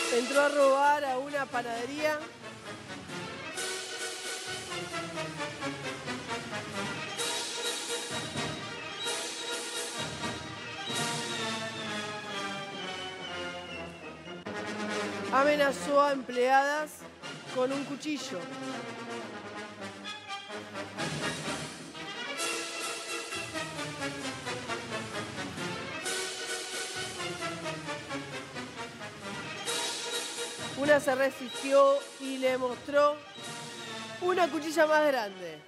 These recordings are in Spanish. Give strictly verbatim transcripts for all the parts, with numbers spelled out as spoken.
Entró a robar a una panadería. Amenazó a empleadas con un cuchillo. Una se resistió y le mostró una cuchilla más grande.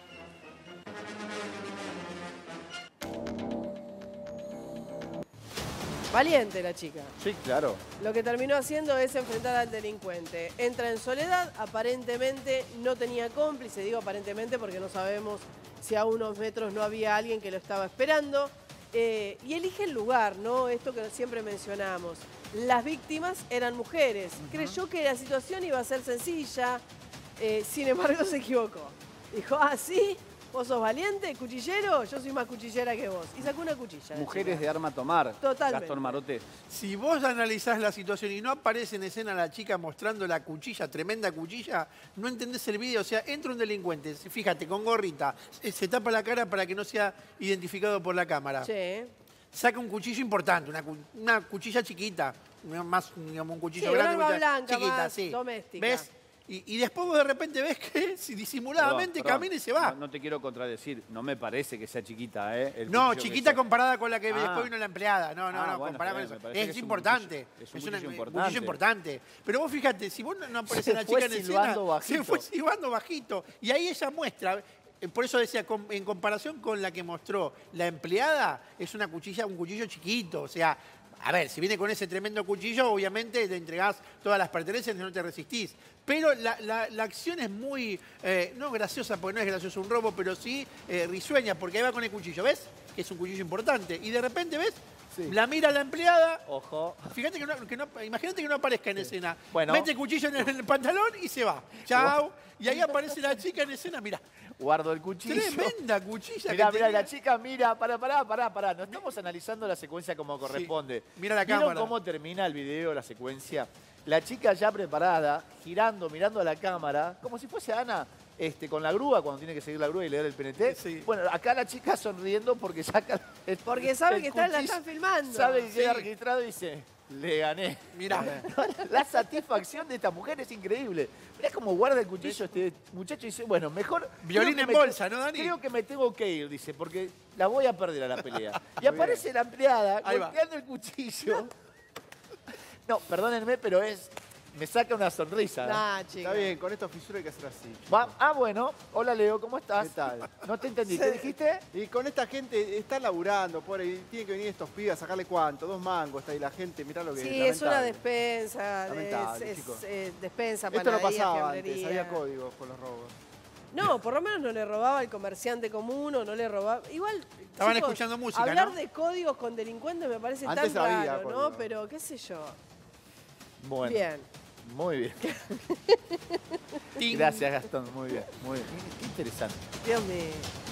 Valiente la chica. Sí, claro. Lo que terminó haciendo es enfrentar al delincuente. Entra en soledad, aparentemente no tenía cómplice, digo aparentemente porque no sabemos si a unos metros no había alguien que lo estaba esperando. Eh, y elige el lugar, ¿no? Esto que siempre mencionamos. Las víctimas eran mujeres. Uh-huh. Creyó que la situación iba a ser sencilla, eh, sin embargo se equivocó. Dijo, ah, ¿sí? ¿Vos sos valiente, cuchillero? Yo soy más cuchillera que vos. Y sacó una cuchilla. Mujeres de arma tomar. Totalmente. Gastón Marote. Si vos analizás la situación y no aparece en escena la chica mostrando la cuchilla, tremenda cuchilla, no entendés el video. O sea, entra un delincuente, fíjate, con gorrita, se tapa la cara para que no sea identificado por la cámara. Sí. Saca un cuchillo importante, una, una cuchilla chiquita, más digamos, un cuchillo sí, grande, una arma blanca, chiquita, más sí. doméstica. ¿Ves? Y, y después vos de repente ves que si disimuladamente Perdón, perdón. camina y se va. No, no te quiero contradecir, no me parece que sea chiquita, ¿eh? El No, cuchillo chiquita que comparada con la que Ah. después vino la empleada. No, no, Ah, no, bueno, comparada está con bien, eso. me parece Es, que es un importante. cuchillo- es un Es una- cuchillo un importante. cuchillo importante. Pero vos fíjate, si vos no, no aparece Se la fue chica en escena, silbando bajito. se fue silbando bajito. Y ahí ella muestra. eh, Por eso decía, com- en comparación con la que mostró la empleada, es una cuchilla, un cuchillo chiquito. O sea, a ver, si viene con ese tremendo cuchillo, obviamente le entregás todas las pertenencias y no te resistís. Pero la, la- la acción es muy, eh, no graciosa, porque no es gracioso un robo, pero sí eh, risueña, porque ahí va con el cuchillo, ¿ves? Que es un cuchillo importante. Y de repente, ¿ves? Sí. La mira la empleada. Ojo. Fíjate que no, que no- imagínate que no aparezca en escena. Bueno. Mete el cuchillo en el, en el pantalón y se va. Chao. Y ahí aparece la chica en escena, mira. Guardo el cuchillo. Tremenda cuchilla. Mirá, que mirá, tenía. la chica mira, pará, pará, pará, pará. No estamos analizando la secuencia como corresponde. Mira la ¿Vieron cámara. cómo termina el video, la secuencia? La chica ya preparada, girando, mirando a la cámara, como si fuese Ana este, con la grúa, cuando tiene que seguir la grúa y leer el P N T. Sí. Bueno, acá la chica sonriendo porque saca el, Porque sabe el que está, la cuchillo, están filmando. Sabe que queda Sí. registrado y dice, le gané. Mirá. La satisfacción de esta mujer es increíble. Mirá cómo guarda el cuchillo este muchacho y dice, bueno, mejor... Violín creo en que me- bolsa, ¿no, Dani? Creo que me tengo que ir, dice, porque la voy a perder a la pelea. Y Muy aparece la empleada Ahí va. golpeando el cuchillo. No, perdónenme, pero es... Me saca una sonrisa. ¿eh? Nah, chica. Está bien, con esta fisura hay que hacer así. Va- ah, bueno. Hola, Leo, ¿cómo estás? ¿Qué tal? No te entendí. ¿Qué dijiste? Y con esta gente está laburando, por ahí tienen que venir estos pibes a sacarle cuánto, dos mangos, está ahí la gente, mirá lo que Sí, es una lamentable. despensa, es, Lamentable, es, chicos. eh, despensa, Esto no panadería, pasaba antes, fiambrería. había códigos con los robos. No, por lo menos no le robaba al comerciante común o no le robaba... Igual, Estaban chicos, escuchando música, hablar ¿no? de códigos con delincuentes me parece Antes tan había raro, ¿no? códigos. Pero qué sé yo. Bueno. Bien. Muy bien. Ting. Gracias, Gastón. Muy bien. Muy bien. Qué interesante. Dios mío.